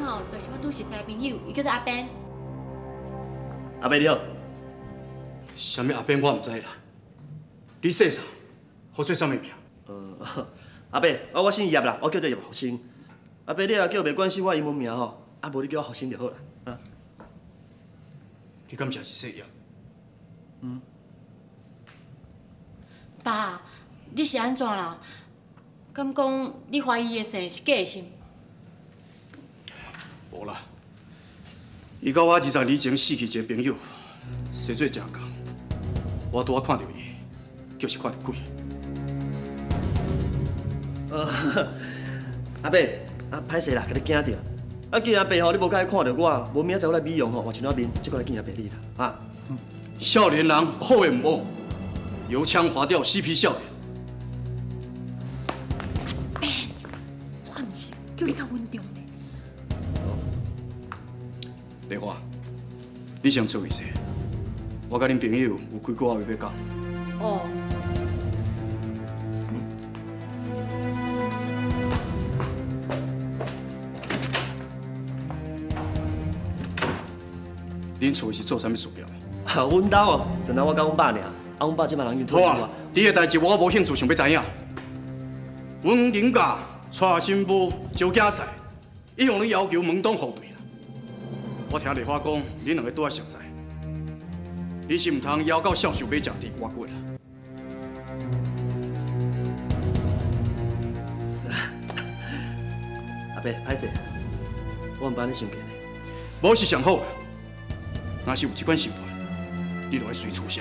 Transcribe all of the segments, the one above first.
吼，就是我拄识识的朋友，伊叫做阿边。 阿伯你好。 什么阿边我唔知啦。你姓啥？好做啥物名？ 阿伯，我姓叶啦，我叫做叶福生。阿伯，你若叫袂关心我英文名吼，啊无你叫我福生就好啦。啊。 你敢真是姓叶？ 爸，你是安怎啦？敢讲你怀疑的姓是假的姓？ 无啦，伊甲我20年前死去一个朋友，生做正共。我拄仔看到伊，就是看到鬼。 阿伯，歹势啦，甲你惊着。啊，既然阿伯吼你无甲伊看到我，无明仔载我来美容吼，换一脸面，再过来见阿伯你啦，啊。 少年人好的唔恶，油腔滑调嬉皮笑脸。 我唔是叫你较稳重的。 丽华，你先出去先，我甲恁朋友有几句话要讲。 哦。 恁厝是做啥物事业的？ 阮兜哦，就拿我甲阮爸尔，阮爸即摆人已经退休啊。 你的代志我无兴趣，想要知影。阮林家娶新妇招囝婿，伊向你要求门当户对啦。我听丽花讲，恁两个拄啊熟识，你是唔通邀到孝寿买食地瓜骨啦。 阿伯，歹势，我毋捌安尼想过呢。 无是上好啦，若是有即款想法，你就要随处笑。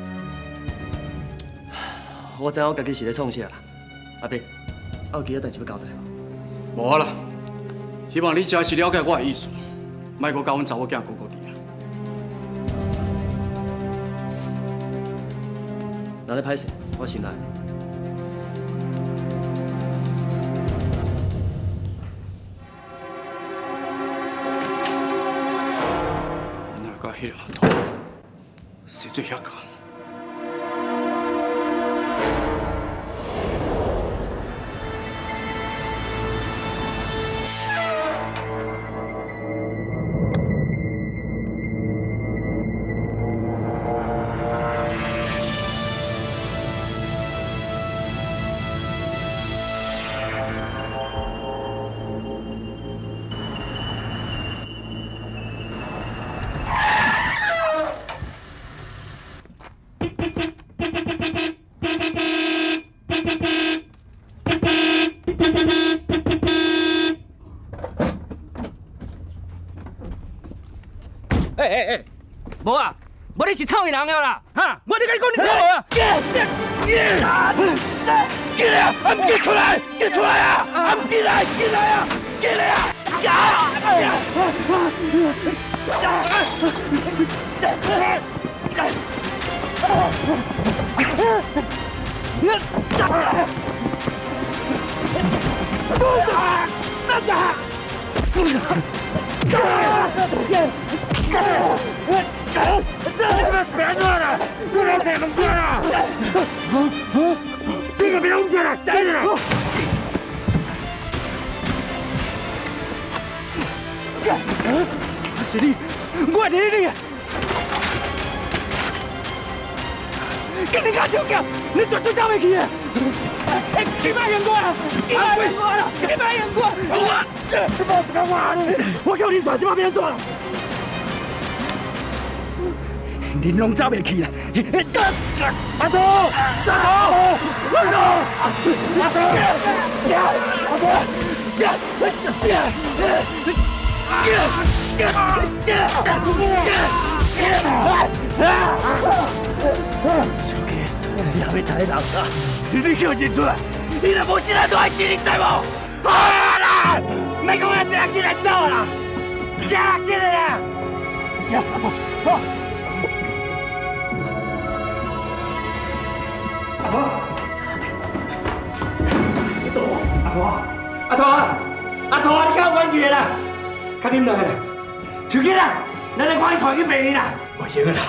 我知影我家己是咧创啥啦，阿伯，有其他代志要交代无？ 无啦，希望你真是了解我的意思，莫阁甲阮查某囝搞搞地啊。 那咧歹势，我先来。 哪甲迄个阿土，生做遐干？ 无啊，无你是臭伊人了啦，哈！我你甲你讲，你错啊！阿唔叫出来，叫出来啊！阿唔进来，进来啊！进来啊！别乱了！不能再弄错了！这个别弄错了，站着！是你，我是你！跟你家吵架，你绝对走不去的！你别赢我了！你别赢我了！你别赢我！我叫你耍，今晚别做了！恁拢走袂去啦！阿土，小鸡，你还要抬人啊？你叫认出来！你若无信，咱都爱死，你知无？好啦，莫讲啊，这样起来走啦！起来啊！好。阿土，阿土啊！你看阮去啦，看你们两个，手机啦，咱来赶紧带去病院啦。不行啦，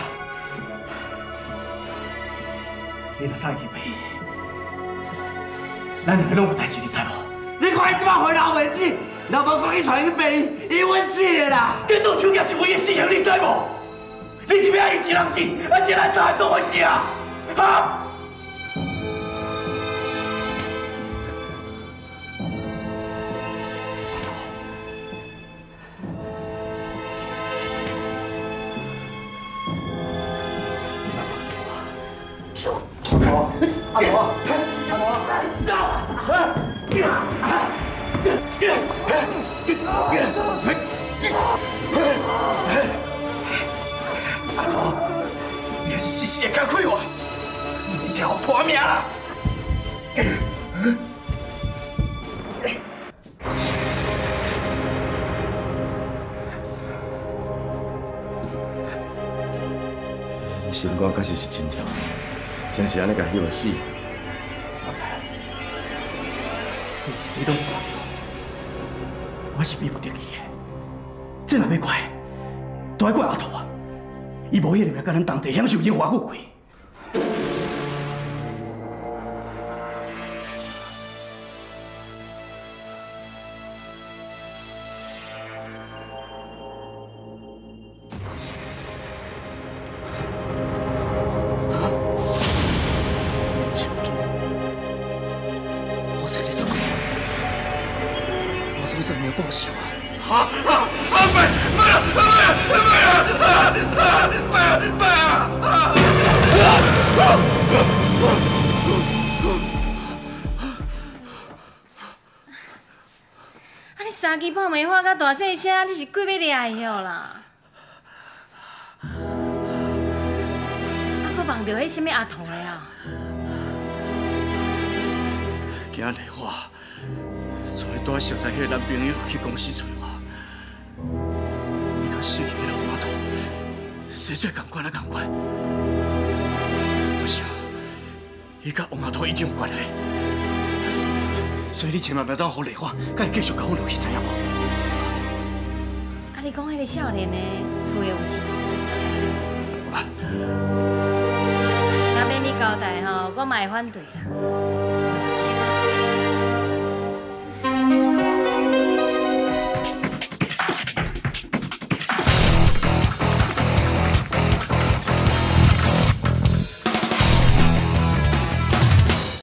你若送去病院，咱两个拢有代志，你知无？你看即摆回老袂子， 若无赶紧传去病院，伊稳死的啦！电动手也是唯一死刑，你知无？你是要伊一人死，还是咱三个做伙死啊？哈？ 阿婆，走！阿婆，你还是死死的赶快我，你一条破命啦！ 你心肝确实是真痛，真是安尼甲迄落死。 老太，这是你都唔怪，我是逼不得已的。这若要怪，都要怪阿头啊！伊无迄个甲咱同齐享受荣华富贵。 报仇啊！ 你三更半暝喊到大细声，你是鬼要抓伊哦啦！佫梦到迄什么阿头的啊？ 今日我带带熟悉迄个男朋友去公司找我，伊甲死去迄个阿头，生做同款啊同款。我想，伊甲王阿头一定有关系，所以你千万别当互丽花，甲伊继续搞我落去，知影无？ 啊，你讲迄个少年的厝的有钱？ 无啦。 那免你交代吼，我嘛会反对啊。